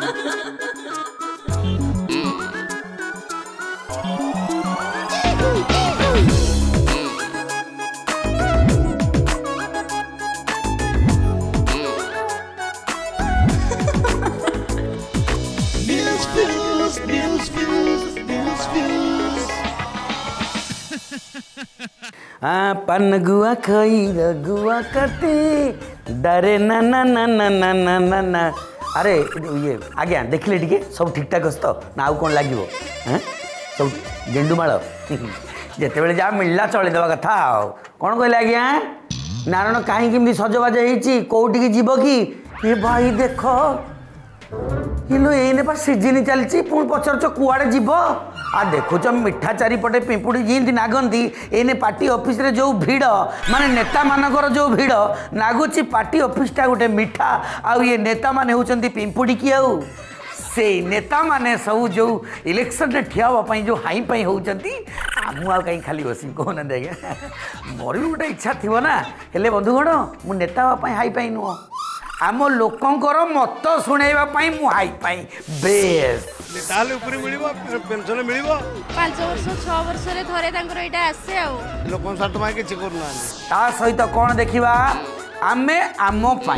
पन गुआ खई गुआ कटी डरे ना ना ना ना ना ना ना ना। अरे ये आज्ञा देखिले टिके सब ठीक ठाक अस्त ना आउ कौन लगे सब गेंडुमाल जिते बड़े जहाँ मिलला चलदेवा कथा कौन कहले आज्ञा नारायण कहीं सजबाज होटी जीव कि ये भाई देख किलो एने पर सीजन चलती पुणी पचार कुआड़े जीव आ देखुच मिठा चारिपटे पिंपुड़ी जीति नागंती एने पार्टी ऑफिस रे जो भीड़ माने नेता मानकर जो भीड़ नागुची पार्टी ऑफिसटा गोटे मिठा आउ ये नेता माने होचंती पिंपुड़ी की आउ से नेता माने सब जो इलेक्शन रे ठिया होपाई जो हाई पाई होचंती मु आ कहीं खाली बसी कहना आज्ञा मोर भी गोटे इच्छा थी ना हेले बंधुगण मु नेता होपाई हाई पाई नुह आम लोकंकर मत शुणेबा मु हाई पाई बेस पेंशन मिल 5 वर्ष 6 वर्ष रे थरे तांकर एटा आसे आ लोक साथ माई किछि करना ता सहित कोन देखिबा आमे आमो पाई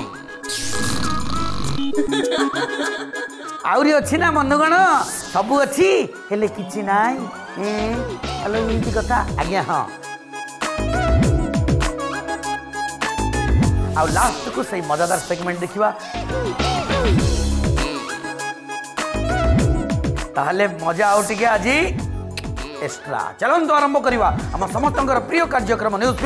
आउरी अछि ना बंधुगण सब अछि हेले किछि नाई हेलो इति कथा आज्ञा हां आ लास्ट को सही मजादार सेगमेंट देखिबा ताहले मजा आउ टिके आज एक्स्ट्रा चलंतु आरंभ करिवा हम समस्तंकर प्रिय कार्यक्रम न्यूज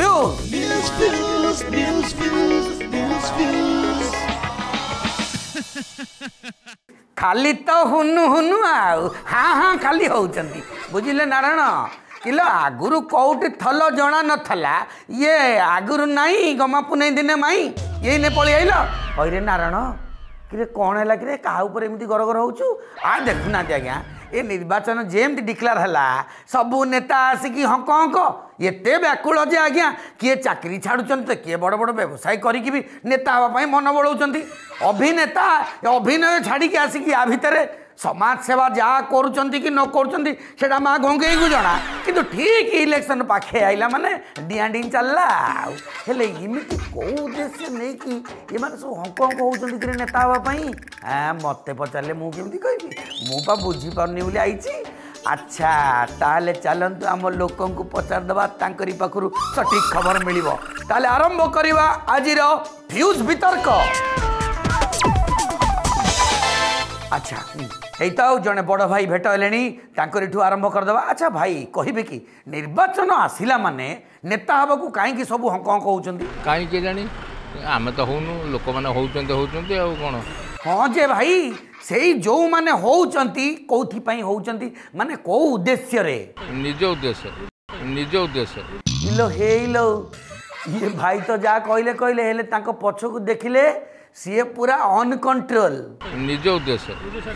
खाली तो हुनु हुनु आउ हाँ हाँ खाली होउचंती बुझिले नारायण किलो आगुरु कौटी थल जना नथला ये आगुरु नाई गमा पुनै दिने माई ये ने पळि आइलो होइरे नारायण किरे कौन है कि क्या एमती गरगर होचु आ देखुना आज्ञा ये निर्वाचन जेमती डिक्लेयर है सबू नेता आसिक हक हक एते व्याकुल जे आज्ञा किए चाकरी छाड़ुंट तो किए बड़ बड़ व्यवसाय करी भी नेता हाँपाई मन बढ़ाऊँ अभिनेता अभिनय छाड़ी आसिक या भितर समाज सेवा जहाँ करुँच कि न करा माँ गंगई को जना कि ठीक इलेक्शन पाखे आइला माने डिया डी चलला हेले इमिति कौ उद्देश्य नहीं कि ये सब हक हक होती नेता हाँपाई मत पचारे मुझे कहबी मुझा बुझीपारनी बोली आई अच्छा ताले चलतु आम लोक पचारदे तांकरी पाखु सठिक खबर मिल ताले आरंभ करवा आज व्यूज वितर्क अच्छा तो जड़े बड़ भाई भेट हेठू आरंभ करदे अच्छा भाई कहे कि निर्वाचन आसला माने नेता हवा को कहीं सब हक हक होती कहीं जानी आम तो हूँ लोक मैंने होती कौन हाँ जे भाई से जो माने होउचंती कोथि होउचंती माने को उद्देश्य रे निज उद्देश्य इलो हेलो ये भाई तो जा कहले कहले हेले तांको पछ को देखिले सी पूरा अन कंट्रोल निज उद्देश्य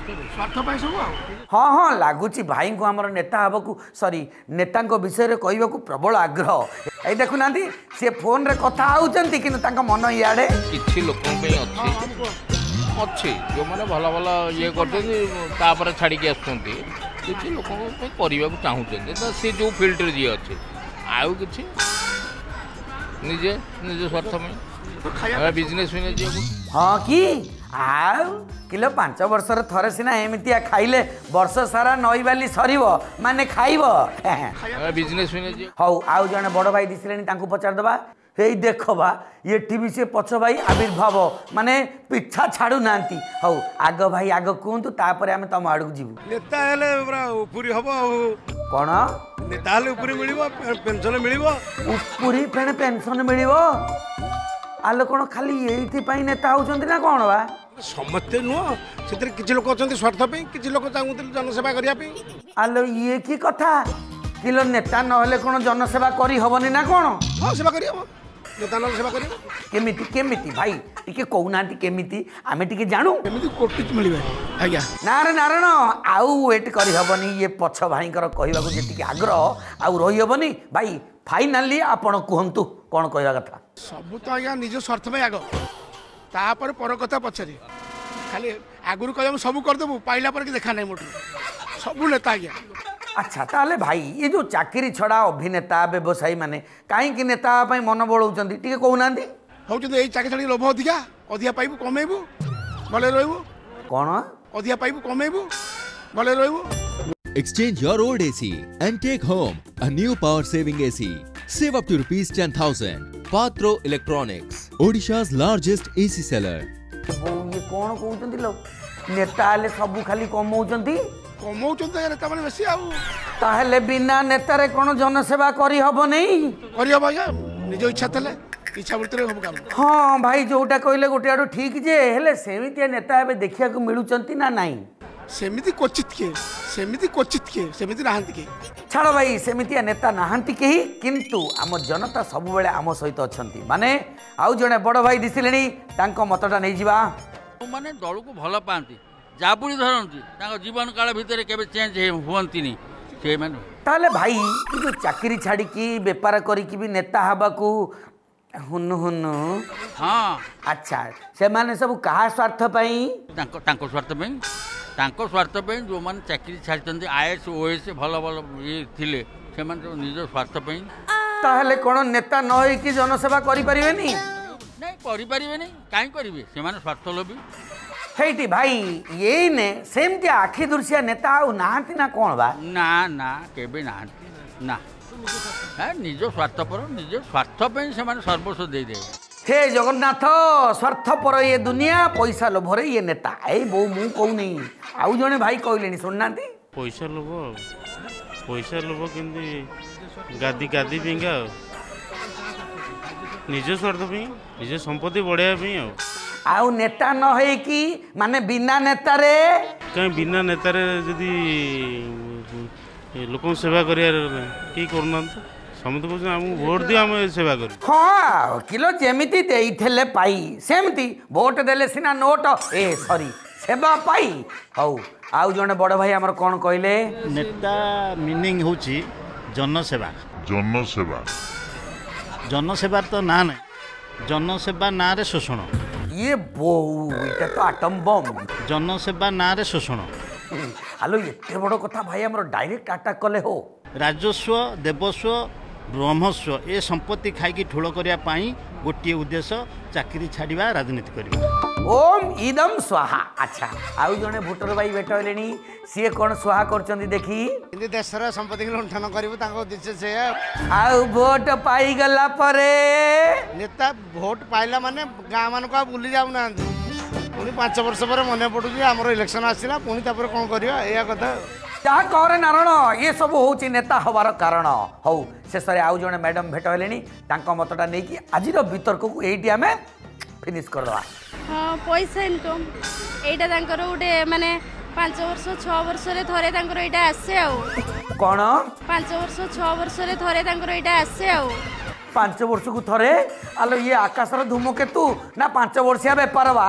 हाँ हाँ लगुच भाई को आमर नेता हवा को सॉरी नेता विषय कहवा को प्रबल आग्रह ये देखुना सी फोन रे कथा होउचंती किंतु तांको मन इयाडे किछि लोकन अच्छी जो मैंने भल भल ये कर छाड़ी आसुँच किसी लोक करने को चाहूँ तो सी जो फिल्ड जी अच्छे आउ कि निजे निज स्वार्थ में बिजनेस हाँ कि आउ किलो 5 वर्ष थरे सिना एमतिया खाइले वर्ष सारा नई बाली सर माने खाइब बिजनेस हौ आउ जने बड़ भाई दिसले पचार दबा हे देख बा ये टीवी से पछ भाई आविर्भाव माने पिछा छाड़ू ना हौ आग भाई आग कहतु तापर आम तुम आड़ को जीवु नेता हेले उपरी हम कौन नेता हेले उपरी मिलिबो पेंशन मिलिबो उपरी फेणे पेंशन मिलिबो आलो कौन खाली ये नेता होउचंती ना कौन बा समस्ते नुह से किसी लोक अच्छा स्वार्थ किसी लोक चाहूँ जनसेवा करने आलो ये की कथा किलो नेता नहले कौन जनसेवा करी हबनी ना कौन हाँ सेवा करी हम नेता न सेवा करी केमिति केमिति भाई टिके कहूना केमिति आमे टिके जानू केमिति कोटी मिलबे आज्ञा नारे नारायण आउ वेट करी हबनी ये पछ भाईकर कहवा को जेतिके आग्रह आउ रही हबनी भाई फाइनाली आपण कहंतु कौन कहवा कथा सब तो आज्ञा निज स्वार्थ में आग तापर पर कथा पछरे खाली आगुरी कह सब करदेबू पाइला पर कि देखा नहीं मोटू सबू नेता आज्ञा अच्छा ताहले भाई ये जो चाकरी छड़ा अभिनेता व्यवसायी माने कहीं नेता मन बढ़ाऊँ टी कहना हूँ यही चाकरी छाड़ी लोभ अधिका अधिका पाइबू कमेबू भले रहबू कौन अधिका पाइबू कमेबू भले रहबू Exchange your old AC and take home a new power saving AC. Save up to rupees 10,000. Patro Electronics, Odisha's largest AC seller. ये कौन कहते लो नेता हेले सब खाली कमाउछंती कमाउछंती नेता माने बेसी आउ ताहले बिना नेतारे कोन जनसेवा करी हबो नहीं करी हबो या निज इच्छा थले इच्छा वृत्ति रे हम काम हाँ भाई जोटा कहले गोटे आडू ठीक जे हेले सेमितिया नेता एबे देखिया को मिलुचंती ना नहीं सेमिति क्वचित के सेमिति नाहंती के छाड़ भाई सेमितिया नेता नाहंती केही किंतु आम जनता सब बेले आम सहित अछंती माने आउ जणे बड़ भाई दिसिलेनी तांको मतटा नै जिबा माने दल को भल पाती जाबुड़ी धरती जीवन काल भितर केबे चेंज हुअंतिनी से माने ताले भाई ये जो चाकरी छाड़ी की बेपार करी की भी नेता हबाकू हुनु हुनु हाँ अच्छा से माने सब कहा स्वार्थ पई तांको स्वार्थ पई तांको स्वार्थ पई जो माने चाकरी छाड़चंती आईएएस ओएएस भल भल ये थिले से माने निज स्वार्थ पई ताहले कोन नेता न होई कि जनसेवा करि परिबेनी नहीं करि परिबेनी काई करिवे से माने स्वार्थ लोभी हेटी भाई ये ने सेमती आखि दुर्सिया नेता आउ नाहंती ना कोन बा ना ना केबे नाहंती ना निज स्वार्थ पर निज स्वार्थ पई से माने सर्वस्व दे दे हे जगन्नाथ स्वार्थ पर ये दुनिया पैसा लोभरे ये नेता ए बो मु कहूनी आउ जने भाई कहलेनी सुननांती पैसा लोभ किंतु गादी गादी पिंगा निज स्वार्थ पे निज संपत्ति बढ़ाया आउ नेता न है कि माने बिना नेता रे कहीं बिना नेतारे जदि लोक सेवा करियार की करूना समस्त कहते आमको भोट दियो आम सेवा कर हाँ किलो जेमिति देइथेले पाई सेमती भोट देले सिना नोट ए सॉरी सेवा पाई हौ आउ जने बड़ भाई हमर कोन कहले नेता मीनिंग होची जनसेवा जनसेवा तो ना नहीं जनसेवा ना रे शोषण ये बो इटा तो आटम बम जनसेवा ना रे शोषण आलो एते बड़ कथा भाई हमर डायरेक्ट अटैक कले हो राजस्व देवस्व ब्रह्मस्व ए संपत्ति खाई ठूल करने गोटे उद्देश्य चाकरी छाड़ा राजनीति करवा ओम इदम स्वाहा अच्छा आउ जने भोटर भाई भेट होलेनी सी कौन स्वाहा करचंदी देखी देशर संपत्ति लुंठन कर आउ भोट पाई गला परे नेता भोट पाइला माने गाँ मान को बुली जाऊना पुणी 5 वर्ष पर मन पड़ू आमर इलेक्शन आसला पुणी कौन करवा या कथा जहाँ करे नारायण ये सब हूँ नेता हबार कारण हौ शेष आउ जने मैडम भेट होलेनी तांको मतटा नहीं कि आज वितर्क को यही आम फिनिश करदवा हाँ पैसा इनकम एटा तांकर गोटे माने 5 वर्ष 6 वर्ष रे थरे तांकर एटा आसे आउ कौन 5 वर्ष 6 वर्ष रे थरे तांकर एटा आसे आउ 5 वर्ष को थरे आलो ये आकाशर धूमकेतु ना 5 वर्षिया बेपार बा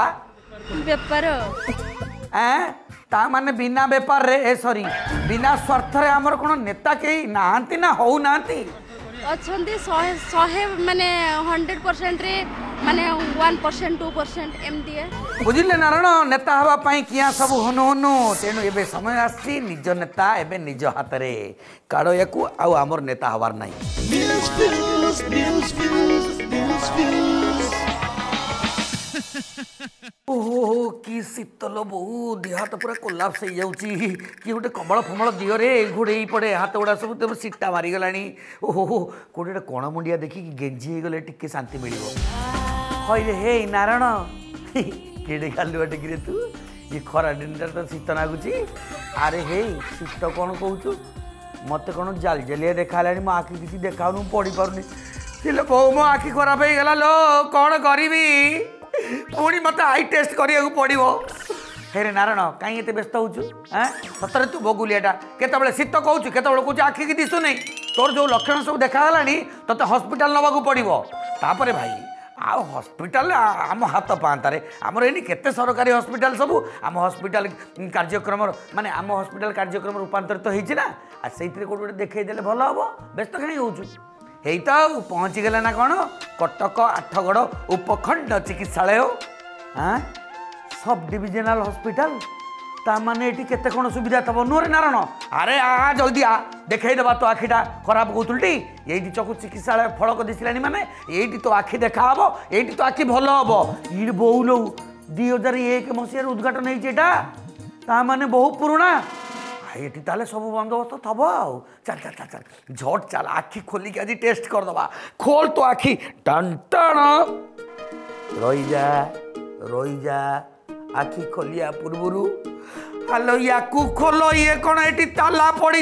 ता माने बिना बेपार रे ए सॉरी बिना स्वार्थ रे हमर कोन नेता केही नाहंती ना हो नाहंती अछंती 100 माने 100% रे माने 1% 2% एम दिए बुझिले नारायण नेता हवा पई किया सब होनु होनु तेनु एबे समय आसी निज नेता एबे निज हाथ रे काडो याकू आ हमर नेता हवार नाही ओहो कि शीतल बहु देह हाथ पूरा कोलाप्स हो जाऊँगी कि गोटे कमल फमल दिहरे घोड़े पड़े हाथ गुड़ा सब तुम सीटा मारिगला ओहो गोटे कण मुंडिया देखिकी गेंजी होगले टिके शांति मिल हईरे हे नारायण केड़े खालुआ टिके तू ये खरा दिन तो शीत लगुच अरे हे शीत कौन कहूँ मत कौन जाल जलिया देखा मो आखि किसी देखा पढ़ी पारे बहु मो आखि खराब हो गला लो कौन करी पुणी मत आई टेस्ट करिया पड़ो हेरे नारायण कहीं एत व्यस्त होचु सतरे तू बगुलियाटा केतबले शीत कहूँ केतबले कहूँ आखि की दिशु नहीं तोर जो लक्षण सब देखागला तोते हस्पिटाल नवाक पड़ो तापर भाई आ हस्पिटाल आम हाथ पांतारे आमर एनी केते सरकारी हस्पिटाल सब आम हस्पिटाल कार्यक्रम माने आम हस्पिटाल कार्यक्रम रूपांतरित होइछि ना आ सेइतरे कोटे देखै देले भल हबो व्यस्त कहीं होचु हेई तो पहुँची गले ना कौन कटक आठगड़ उपखंड चिकित्सालय हाँ सब डिविजनल हॉस्पिटल ता माने एटी केते कोन सुविधा तब नोरे नारायण अरे आ जल्दी आ देखाई देबा तो आखिटा खराब होतुलटी एटी चक्षु चिकित्सालय फलक दिसिलानी माने एटी तो आखि देखा हबो एटी तो आखि भलो हबो ई बहुलो 2001 मसिया उद्घाटन हेछि एटा ता माने बहु पुराना एटी ताले सब बंदोबस्त थब आउ चल चल चल चल झट चल आखि खोली के आज टेस्ट कर दबा खोल तो आखि टन टन रही जा आखि खोलिया पूर्वरु हेलो याकू खोलो ये कौन एटी ताला पड़ी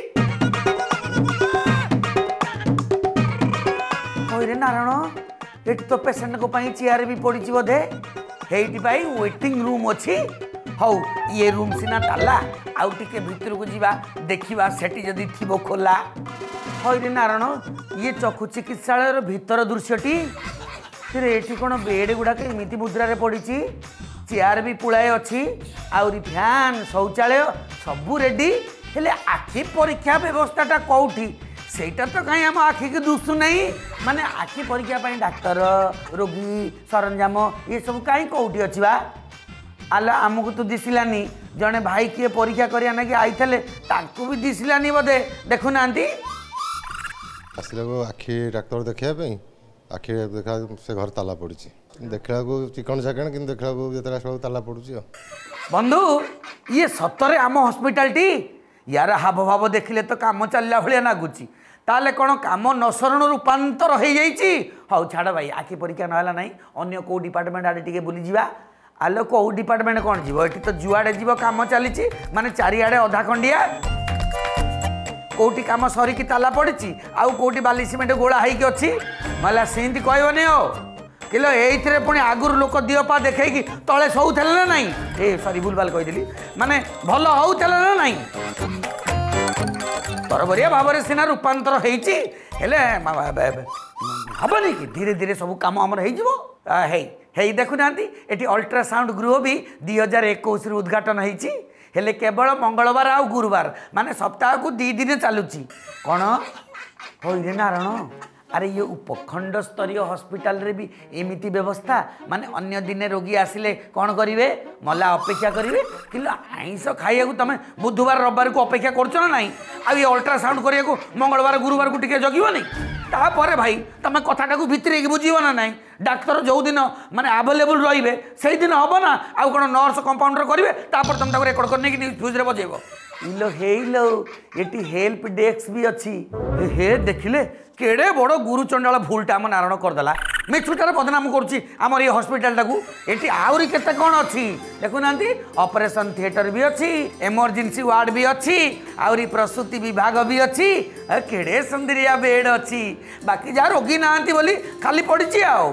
नारायण एटी तो पेसेंट को पाई चेयर भी पड़ी बोधे हेटी पाई वेटिंग रूम अच्छी हौ ये रूम सिना ताला आउ टिके भीतर को जीवा देखिबा सेठी जदी थिबो खोला होय रे नारायण ये चक्षु चिकित्सालय रो भीतर दृश्यटी फिर एटी कोन बेड गुडा के एमिति मुद्रा रे पड़ी चेयर भी पुलाए अच्छी आउरी फैन शौचालय सबू रेडी हेले आखि परीक्षा व्यवस्थाटा कौटी सेटा तो कहीं आम आखि की दुसु नहीं माने आखि परीक्षा पाई डाक्तर रोगी सरंजाम ये सब कहीं कौटी अच्छी बा आला आमको तो दिसिलानी जने भाई किए परीक्षा करिया ना कि आइथले ताकू भी दिसिलानी बोधे देखु नांती आसले को आखि डाक्तर देखिया पे आखि देखा से घर ताला पड़ी देखला को चिकन चाकण कि देखला को जतरा सब ताला पड़ुची बंधु ये सतरे आम हॉस्पिटल टी यार हाव भाव देखिले तो काम चलला भलिया नागुची ताले कोन काम नसरण रूपांतर हो जाइछि हौ छाड़ भाई आखि परीक्षा नहला नहीं अन्य को डिपार्टमेंट आडे टिके बुली जीवा आलो को डिपार्टमेंट कौन जीव एटी तो जुआड़े जीव काम चली माने चारिआडे अधा खंडिया कोटी काम सरिकी ताला पड़ी आउ कोटी बाली सिमेंट गोला होगी अच्छी माला सेमती कहबनी हो किलो ये पुणी आगुरी लोक दिहपा देखी तले शोले ना नाई ए सरी भूलभाल कहीदेली माने भल होते ना नाई तरबरिया भाव में सीना रूपांतर होती हेनी कि धीरे धीरे सब कम आमर हो देखुना ये अल्ट्रासाउंड गृह भी 2021 उद्घाटन होती हेले केवल मंगलवार आ गुरुवार माने सप्ताह को 2 दिन चलुची कौन हो रे नारायण अरे ये उपखंड स्तरीय हॉस्पिटल रे भी एमिति व्यवस्था माने अन्य दिन रोगी आसिले कौन करिवे मला अपेक्षा करिवे कि आइंस खाइया को तमे बुधवार रविवार को अपेक्षा करछ ना नहीं आ ये अल्ट्रासाउंड करिया को मंगलवार गुरुवार को टिके जगिबो नहीं तापर भाई तमे कथाटा को भितरे बुझीबो ना नहीं डाक्तर जो दिन माने अवेलेबल रहिबे सेही दिन हबो ना आ कोन नर्स कंपाउंडर करिवे तापर तम ताको रेकॉर्ड करने की न्यूज फ्यूज रे बजेबो इलो हेलो एटी हेल्प डेस्क भी अच्छी हे देखिले केड़े बड़ गुरु चंडाल भूलटा आम नारायण करदेला मिछुटार बदनाम करुच्ची आमर ये हॉस्पिटल टाकू एटी आहरी केते कौन अच्छी देखुना ऑपरेशन थिएटर भी अच्छी इमरजेंसी वार्ड भी अच्छी आहरी प्रसूति विभाग भी अच्छी केड़े सुंदरिया बेड अच्छी बाकी जहाँ रोगी नांती बोली खाली पड़ी आउ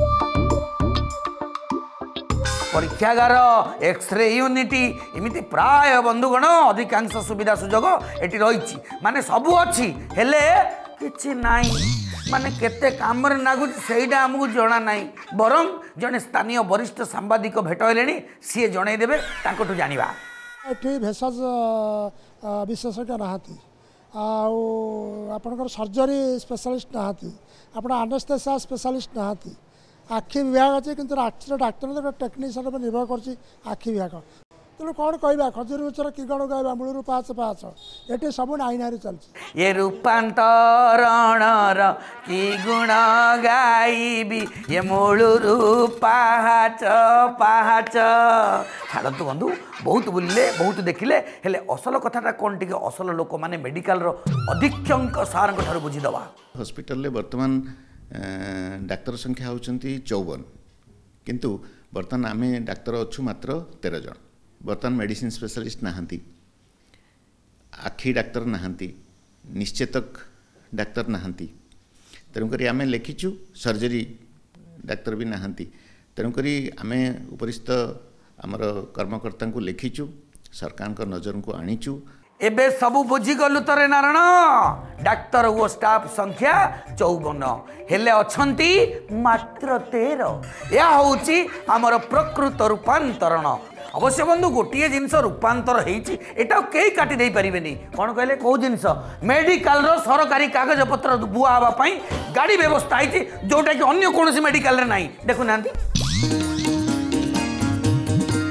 परीक्षागार एक्सरे यूनिटी इमिति प्राय बंधुगण अधिकांश सुविधा सुजोग एटी रही माने सबू अच्छी हेले किछि नाई माने केते काम रे नागु सेइडा हमकु जणा नाई बरम जने स्थानीय वरिष्ठ सांबादिक भेट होलेनी सी जणे देबे तांकोटु जानिबा एठी भेषज विशेषज्ञ नाहाती आउ आपनकर सर्जरी स्पेशलिस्ट नाहाती आपण एनेस्थेसिया स्पेशलिस्ट नाहाती आखि विभाग अच्छे किंतु आखिर डाक्तर टेक्नीशियन पर निर्भर कर आखि विभाग तेणु कौन कह खजुरी उचर कि गण गायबा मूलर पाँच पाँच ये सब नाई नारी चलती ये रूपांतरणर कि गुण गायबी ये मूलर पाहाच पाहाच छाड़ू बंधु बहुत बुलिले बहुत देखिले हेले असल कथाटा कौन टी असल लोक मैंने मेडिकल अधीक्षक सार बुझीदवा हॉस्पिटल बर्तमान डाक्तर संख्या होती 54 किंतु बर्तमान आम डाक्तर अच्छु मात्र 13 जन बर्तमान मेडिसिन स्पेशलिस्ट नहांती आखि डाक्तर नहांती निश्चेतक डाक्तर नहांती तेणुक आम लिखिचु सर्जरी डाक्तर भी नहांती तेणुक आम उपरिस्थ आमर कर्मकर्ता को लिखिचु सरकार नजर को आनीचु एबे सबू बुझीगलु तरे नारायण डाक्तर वो स्टाफ संख्या 54 हेले अछंती मात्र 13 या होउची हमर प्रकृत रूपांतरण अवश्य बंधु गोटे जिनस रूपांतर होती एटा कई काटी दे पारिबेनी कौन कहले कौ जिनस मेडिकल रो सरकारी कागज पत्र बुआ हवा गाड़ी व्यवस्था है जोटा कि अन्य कौन मेडिकल रे नहीं देखुना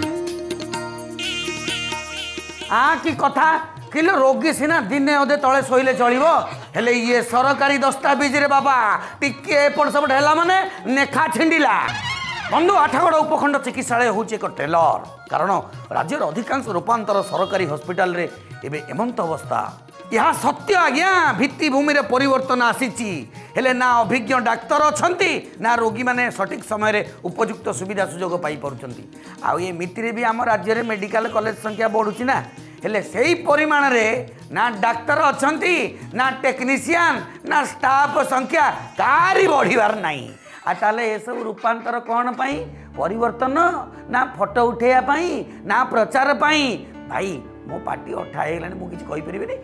कि कथा किलो रोगी सिना दिने अधे तले शोले चलो हेले ये सरकारी दस्तावेज रे बाबा टिके एपट सेपट है माने नेखा छिंडिला। बंधु आठगड़ उपखंड चिकित्सालय हूँ एक ट्रेलर कारण राज्यर अधिकांश रूपांतर सरकारी हॉस्पिटल रे एबे एमंत अवस्था यह सत्य आज्ञा भित्तिभूमि रे परिवर्तन आसीची हेले ना अभिज्ञ डाक्तर अछंती ना रोगी माने सठिक समय रे उपयुक्त सुविधा सुजोग पाई परुचंती आ ये मिति भी आम राज्य रे मेडिकल कॉलेज संख्या बढ़ुची ना हेले सही परिमाण रे ना डाक्तर अछंती ना टेक्नीशियन ना स्टाफ संख्या कारी बढ़िबार नाही आ ताले ए सब रूपांतर कौन पाई परिवर्तन ना फोटो उठेया पाई ना प्रचार पाई भाई मो पार्टी अठा हेलानी मु किछि कहि परिबेनी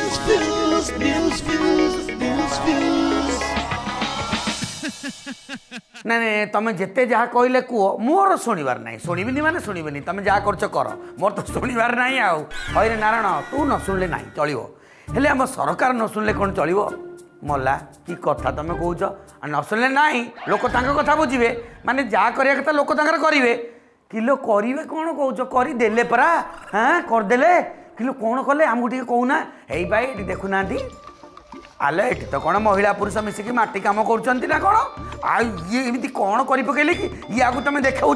नहीं तुम जिते जहाँ कहले कह मोर शुणवार ना शुणबिनी माने शुणबिनी तुम जहाँ कर कर मोर तो शुणवार ना आउ हईरे नारायण तू न शुणिले ना चलो हेले आम सरकार न शुणिले कौन चलो मला कि कथा तुम कौच न शुणिले ना लोक कथा बुझे माने जहाँ करिया कथा लोक करेंगे किलो करेंगे कौन कौच करदे परा हाँ करदे किलो कौन कले आमको टे कहना यही भाई ये देखुना आले ये तो कौन महिला पुरुष मिसिकी माटी काम कर कौन आ ये एमती कौन कर पकेले कि या तुम देखा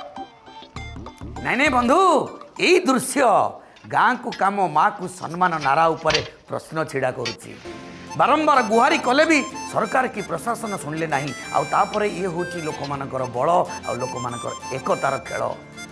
नहीं बंधु यही दृश्य गाँ को काम माँ को सम्मान नारा उपर प्रश्न छिड़ा करुच्ची बारंबार गुहारी कले भी सरकार की प्रशासन शुणिले ना आउे ये हूँ लोक मानकर बल आ लोक मानकर एकतार खेल।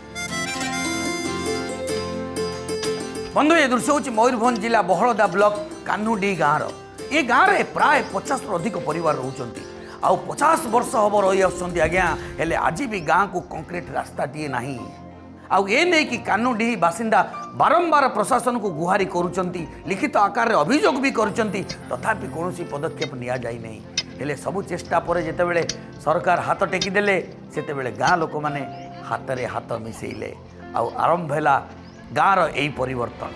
बंधु ये दृश्य हूँ मयूरभंज जिला बहलदा ब्लॉक कान्हुडी गाँव ये गाँव में प्राय 50 अधिक परिवार रोचंती आ 50 वर्ष हम रही आसुँच आज्ञा हेले आज भी गाँ को कंक्रीट रास्ताटीए नहीं आउ ये नहीं कि कान्हुडी बासिंदा बारंबार प्रशासन को गुहारी करुचंती लिखित आकार अभियोग भी करुचंती तथापि कौन पदक्षेप निया जाई नहीं हेले सबु चेष्टा पर जेतेबेले सरकार हाथ टेकीदेले सेतेबेले गाँ लोक माने हाथ रे हाथ मिसेइले आउ आरंभ हैला गाँर यही परिवर्तन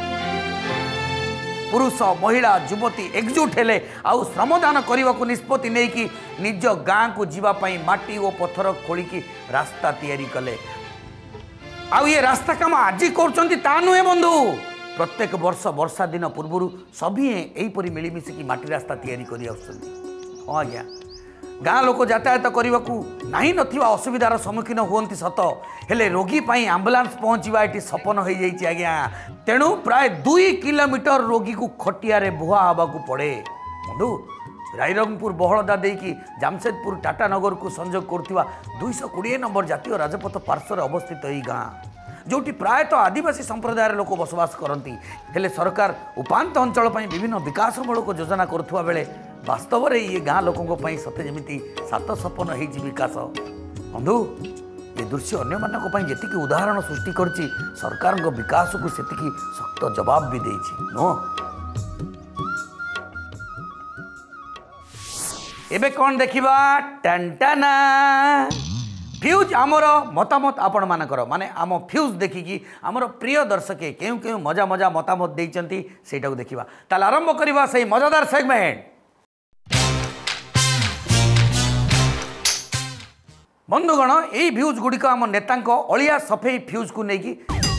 पुरुष महिला युवती एकजुट हेले आउ श्रमदान करने को निष्पत्ति नहीं कि निज गाँ को जीवाई माटी और पत्थर खोलिकी रास्ता तैयारी कले आउ ये रास्ता काम आज कर नुहे बंधु प्रत्येक वर्ष वर्षा दिन पूर्व सभी यहीपरी मिलमिशिकी माटी रास्ता तैयारी कर हाँ आज्ञा गाँ लोक यातायात करने को नहीं नथिबा असुविधार सम्मुखीन हुअन्ति सत हेले रोगी पाई आम्बुलांस पहुँचवा ये सपन हो जाइए आज्ञा तेणु प्राय 2 किलोमीटर रोगी को खटिया बुहा हवा को पड़े बंधु रायरंगपुर बहलदा देकी जामशेदपुर टाटानगर को संजोग कर 220 नंबर जातीय राजपथ पार्श्वर अवस्थित यही गाँ जोटी प्रायतः आदिवासी संप्रदायर लोक बसवास करती हेले सरकार उपांत अंचल विभिन्न विकासमूलक योजना करुवा बेले वास्तव में ये गाँ लोकों सते जमी सात सपन हो विकास बंधु ये दृश्य अन्य जी उदाहरण सृष्टि करछि सरकार विकास को सेतिकी सख्त जवाब भी देछि नो एबे कौन देखिबा टंटाना फ्यूज आमर मतामत आपण मानकर माने आम फ्यूज देखिकी आमर प्रिय दर्शक केउ केउ मजा मजा मतामत देइचंती सेटा को देखिबा ताल आरंभ करबा सही मजादार सेगमेंट बंधुगण यही फ्यूज गुड़िक आम नेता अलिया सफेई फ्यूज को लेकिन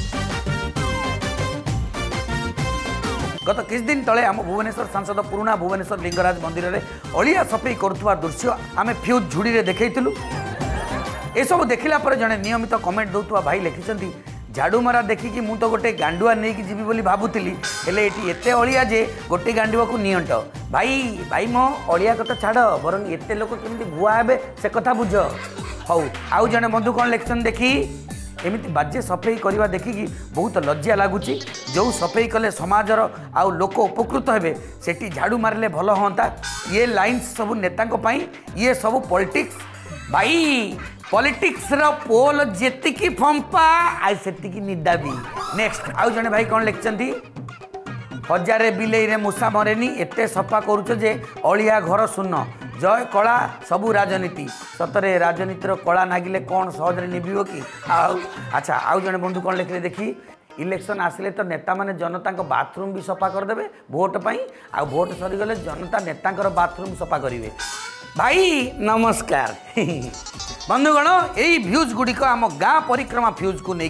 गत किछ दिन तले आम भुवनेश्वर सांसद पुराना भुवनेश्वर लिंगराज मंदिर में अलिया सफेई करुवा दृश्य आम फ्यूज झुड़ी रे देखैथिलु ए सब देखिला पर जने नियमित कमेंट दौथुवा भाई लिखिसंती झाड़ू मारा देखिकी मु तो गोटे गांडुआ नहीं कि जीवी बोली भाबुतिली हेले एटी एते अलिया जे गोटे गांडुआ को नियंट भाई भाई मो अलिया कथा छाड़ बरं एते लोक केमती भुआ हेबे से कथा बुझ हौ आउ जने बंधु कौन लिखिसन देखी एमती बाज्य सफेई करवा देखिकी बहुत लज्जा लगुच जो सफेई कले समाजर आउ लोक उपकृत हेबे सेठी झाड़ू मारले भल होता ये लाइन्स सब नेता ये सब पॉलिटिक्स भाई पॉलिटिक्स रो पोल जेतिकी फंपा आई सेतिकी निदा भी नेक्स्ट आउ जने भाई कौन लिखचंती हजारे बिलेई रे मूसा मरेनी एते सफा करूछ जे अलिया घर शून्य जय कला सबू राजनीति सतरे राजनीतिर कला नागिले कौन सहजरे निभिव कि आउ अच्छा आउ जने बंधु कौन लिखले देखी इलेक्शन आसिले तो नेता माने जनता बाथरूम भी सफा करदेवे भोट पाई आ भोट सरीगले जनता नेता बाथरूम सफा करेंगे भाई नमस्कार बंधुगण यही फ्यूज गुड़िक आम गाँ परिक्रमा फ्यूज को लेकिन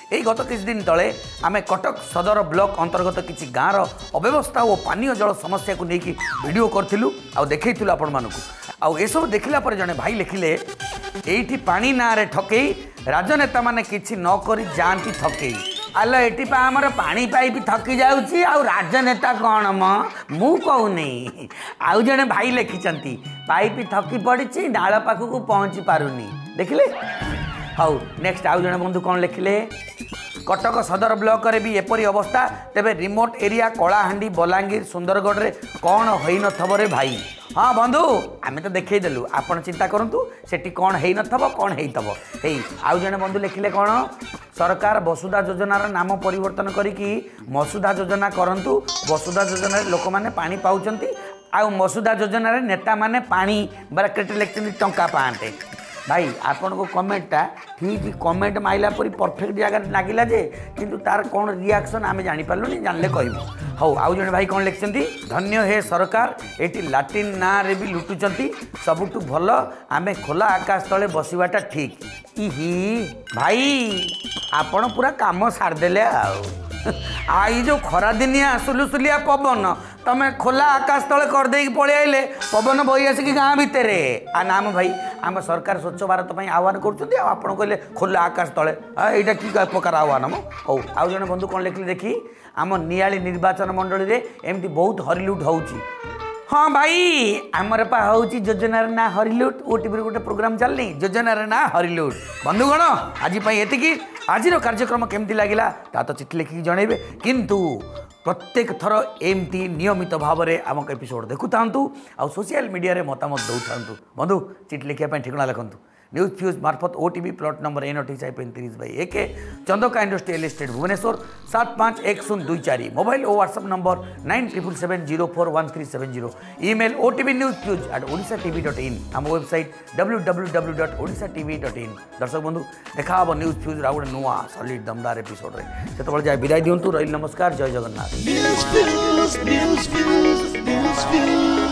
এই গত কিছু দিন তলে আমি কটক সদর ব্লক অন্তর্গত কিছু গাঁর অব্যবস্থা ও পানীয় জল সমস্যা নেই ভিডিও করলু আখাইলু আপন মানুষ আসব দেখলা পরে জনে ভাই লিখিলে এইটি পানি নাঁরে ঠকেই রাজনেতা মানে কিছু নকরি যাଆନ୍ତି ঠকেই আলো এটি আমার পানি পাইপ থকি যাচ্ছি রাজনেতা কণ মু কৌনি আউ জনে ভাই লিখিছন্তি পাইপ থকি পড়িছি নাল পাখক পৌঁছি পারুনি দেখিলে হাউ নেক্সট আউ জনে বন্ধু কଣ লিখিলে कटक सदर ब्लॉक रे भी एपरी अवस्था तेबे रिमोट एरिया कलाहांडी बलांगीर सुंदरगढ़ रे कौन होई नथबो रे भाई हाँ बंधु आम तो देखई देलु आपण चिंता करंतु सेठी कौन हेई नथबो कौन हेइतबो हेई आउ जने बंधु लिखिले कौन सरकार वसुधा योजनार नाम परिवर्तन करिकी मसुधा योजना करंतु वसुधा योजना लोक माने पानी पाउचंती आ मसुधा योजना रे नेता माने पानी ब्रैकेट इलेक्ट्रिक टंका पाते भाई आपण को कमेंटा ठीक कमेंट माइला परी परफेक्ट जगह लगिला जे किंतु तार कौन रिएक्शन आम जानीपारूनी जानले कहबू हाँ आउ जने भाई कौन लिखिं धन्य हे सरकार एटी लाट्रिन ना रे भी लुटुचंती सबुठु भल आमे खोला आकाश तले बसवाटा ठीक इही भाई आपण पूरा काम सारदेले आई जो खरा दिनिया सुलुसुलिया पवन तमे खोला आकाश तले कर देकी पळि आइले पवन बही आसिक गाँ भितर आ नाम भाई आम सरकार स्वच्छ भारत में आह्वान करुँच आपड़ कहले खोला आकाश तले यहाँ कि प्रकार आह्वान मो हौ आउ जने बंधु कौन लिखिले देखी आम नियाली निर्वाचन मंडली रे एमती बहुत हरिलुट होउची हाँ भाई आमर पा हूँ योजनार ना हरिलुट ओटीवी गोटे प्रोग्राम चलनी योजनार ना हरिलुट बंधुगण आज ये आज कार्यक्रम केमती लगिला ता तो चिठी लिखिक जनइबे किंतु प्रत्येक थर एमती नियमित भाव में आम एपिसोड देखु था सोशल मीडिया रे मतामत दौ था बंधु चिठी लिखा ठिकना लिखु न्यूज फ्यूज मार्फत OTV plot number N35 Chandaka industrial estate Bhubaneswar 751024 mobile और व्हाट्सएप नंबर 9777041370 ईमेल otvnewsfuse@odishatv.in आम वेबसाइट www.odishatv.in दर्शक बंधु देखा हम न्यूज फ्यूज गोटे नुआ सॉलिड दमदार एपिसोड से जाए विदाय दिंतु रही नमस्कार जय जगन्नाथ।